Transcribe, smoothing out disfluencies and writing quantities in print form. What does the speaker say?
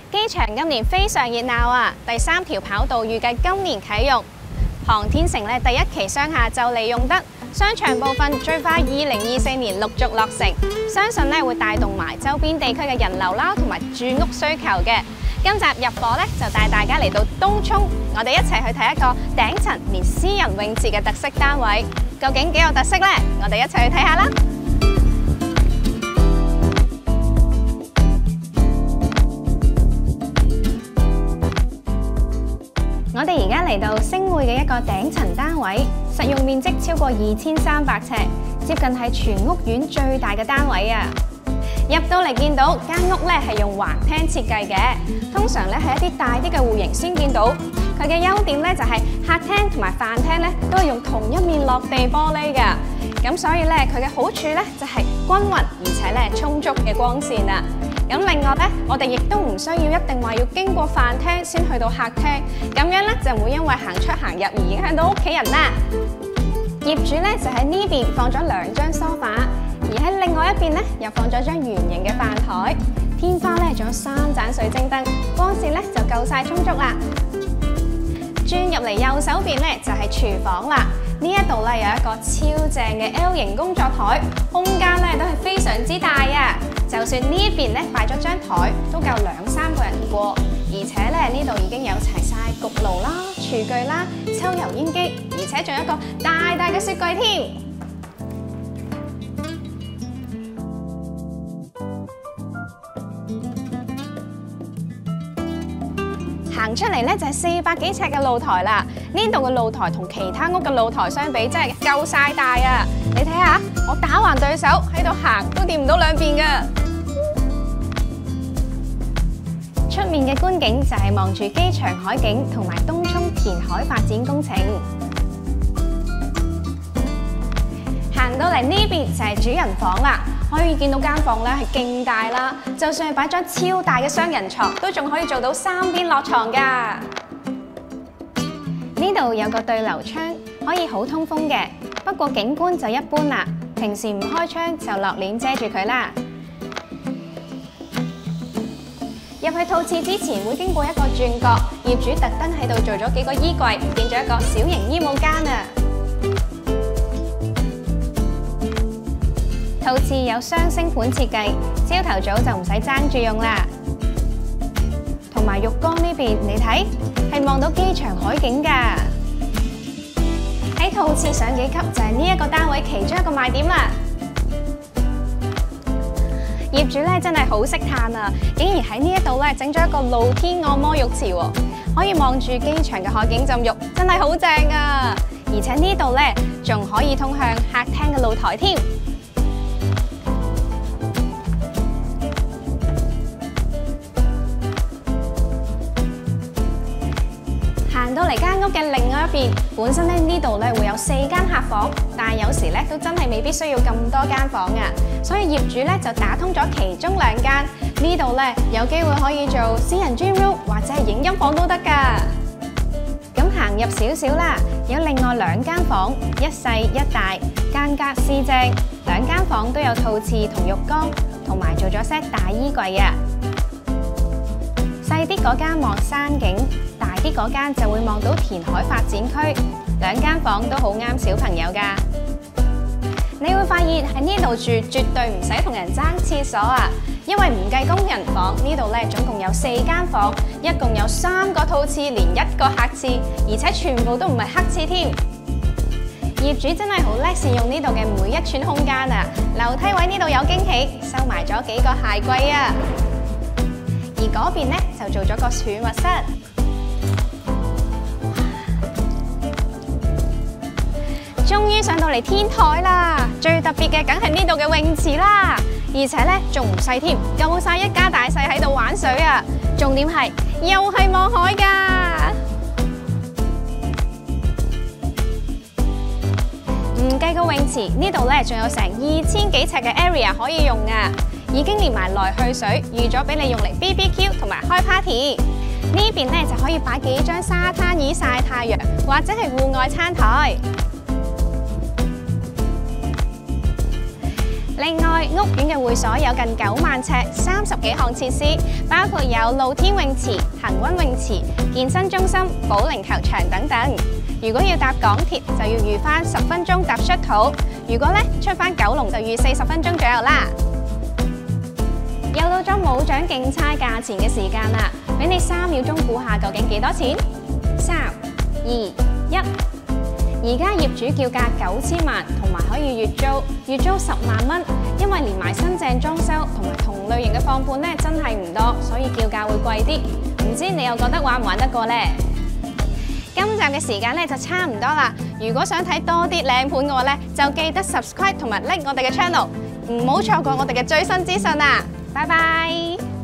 機場今年非常熱鬧啊！第3條跑道預計今年啟用，航天城第1期商廈就嚟用得，商場部分最快2024年陸續落成，相信會帶動埋周邊地區嘅人流啦，同埋住屋需求嘅。今集入伙就帶大家嚟到東涌，我哋一齊去睇一個頂層連私人泳池嘅特色單位，究竟幾有特色呢？我哋一齊去睇下啦！我哋而家嚟到星匯嘅一個頂層單位，實用面積超過2300尺，接近係全屋苑最大嘅單位啊！入到嚟見到間屋係用橫廳設計嘅，通常係一啲大啲嘅戶型先見到。佢嘅優點就係客廳同埋飯廳都係用同一面落地玻璃㗎，咁所以佢嘅好處就係均勻而且充足嘅光線啊！咁另外我哋亦都唔需要一定話要經過飯廳先去到客廳，咁樣就唔會因為行出行入而影響到屋企人啦。業主就喺呢邊放咗2張梳化，而喺另外一邊又放咗張圓形嘅飯台，天花仲有3盞水晶燈，光線就夠晒充足啦。轉入嚟右手邊就係廚房啦，呢一度有一個超正嘅 L 型工作台，空間都係非常之大啊！就算呢一邊擺咗張台，都夠2-3個人過，而且呢度已經有齊晒焗爐啦、廚具啦、抽油煙機，而且仲有一個大大嘅雪櫃添。行出嚟就係400幾尺嘅露台啦，呢度嘅露台同其他屋嘅露台相比，真係夠晒大啊！你睇下，我打橫對手喺度行都掂唔到兩邊㗎。出面嘅觀景就係望住機場海景同埋東涌填海發展工程。行到嚟呢邊就係主人房啦。可以見到間房係勁大啦，就算係擺張超大嘅雙人床，都仲可以做到3邊落床㗎。呢度有個對流窗，可以好通風嘅，不過景觀就一般啦。平時唔開窗就落簾遮住佢啦。入去套廁之前會經過一個轉角，業主特登喺度做咗幾個衣櫃，變咗一個小型衣帽間啊。套廁有雙星盤設計，朝頭早就唔使爭住用啦。同埋浴缸呢邊，你睇係望到機場海景㗎。喺套廁上幾級就係呢一個單位其中一個賣點啦。業主真係好識嘆啊，竟然喺呢一度整咗一個露天按摩浴池喎，可以望住機場嘅海景浸浴，真係好正啊！而且呢度仲可以通向客廳嘅露台添。行到嚟間屋嘅另外一邊，本身呢度會有4間客房，但係有時都真係未必需要咁多間房啊，所以業主就打通咗其中2間，呢度有機會可以做私人 gym room 或者係影音房都得㗎。咁行入少少啦，有另外2間房，一細一大，間隔四正，2間房都有套廁同浴缸，同埋做咗 set 大衣櫃啊。細啲嗰間望山景，大啲嗰間就會望到填海發展區，2間房都好啱小朋友㗎。你會發現喺呢度住絕對唔使同人爭廁所啊，因為唔計工人房，呢度總共有4間房，一共有3個套廁，連1個客廁，而且全部都唔係黑廁添。業主真係好叻善用呢度嘅每一寸空間啊！樓梯位呢度有驚喜，收埋咗幾個鞋櫃啊！而嗰邊就做咗個儲物室，終於上到嚟天台啦！最特別嘅梗係呢度嘅泳池啦，而且仲唔細添，夠晒一家大細喺度玩水啊！重點係又係望海㗎，唔計個泳池，呢度仲有成2000幾尺嘅 area 可以用啊！已經連埋來去水，預咗俾你用嚟 BBQ 同埋開 party。呢邊就可以擺幾張沙灘椅曬太陽，或者係戶外餐台。 另外，屋苑嘅會所有近9萬尺，30幾項設施，包括有露天泳池、恆溫泳池、健身中心、保齡球場等等。如果要搭港鐵，就要預返10分鐘搭 shuttle。如果出返九龍就預40分鐘左右啦。又到咗冇獎競猜價錢嘅時間啦，俾你3秒鐘估下究竟幾多錢？3、2、1。而家業主叫價9000萬，同埋可以月租10萬蚊，因為連埋新淨裝修同埋同類型嘅放盤真係唔多，所以叫價會貴啲。唔知你又覺得玩唔玩得過呢？今集嘅時間就差唔多啦。如果想睇多啲靚盤嘅話就記得 subscribe 同埋 like 我哋嘅 channel，唔好錯過我哋嘅最新資訊啊！拜拜。